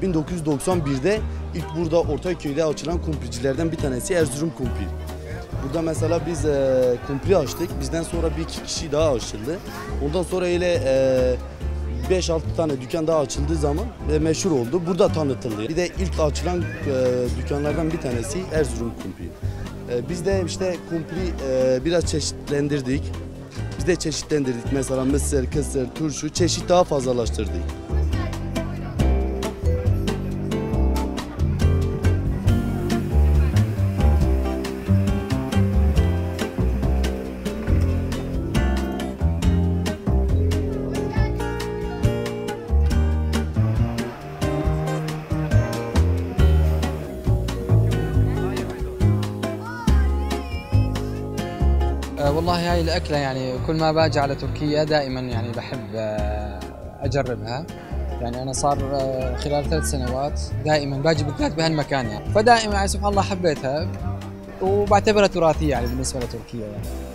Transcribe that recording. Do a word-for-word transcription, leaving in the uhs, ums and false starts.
bin dokuz yüz doksan bir'de ilk burada Ortaköy'de açılan kumpircilerden bir tanesi Erzurum kumpir. Burada mesela biz e, kumpiri açtık. Bizden sonra bir iki kişi daha açıldı. Ondan sonra öyle e, beş altı tane dükkan daha açıldığı zaman e, meşhur oldu. Burada tanıtıldı. Bir de ilk açılan e, dükkanlardan bir tanesi Erzurum kumpiri. E, biz de işte kumpiri e, biraz çeşitlendirdik. Biz de çeşitlendirdik. Mesela mısır, kısır, turşu çeşit daha fazlalaştırdık. والله هاي الأكلة يعني كل ما باجي على تركيا دائما يعني بحب أجربها. يعني أنا صار خلال ثلاث سنوات دائما باجي بالذات بهالمكان يعني، فدائما يعني سبحان الله حبيتها وبعتبرها تراثية يعني بالنسبة لتركيا يعني.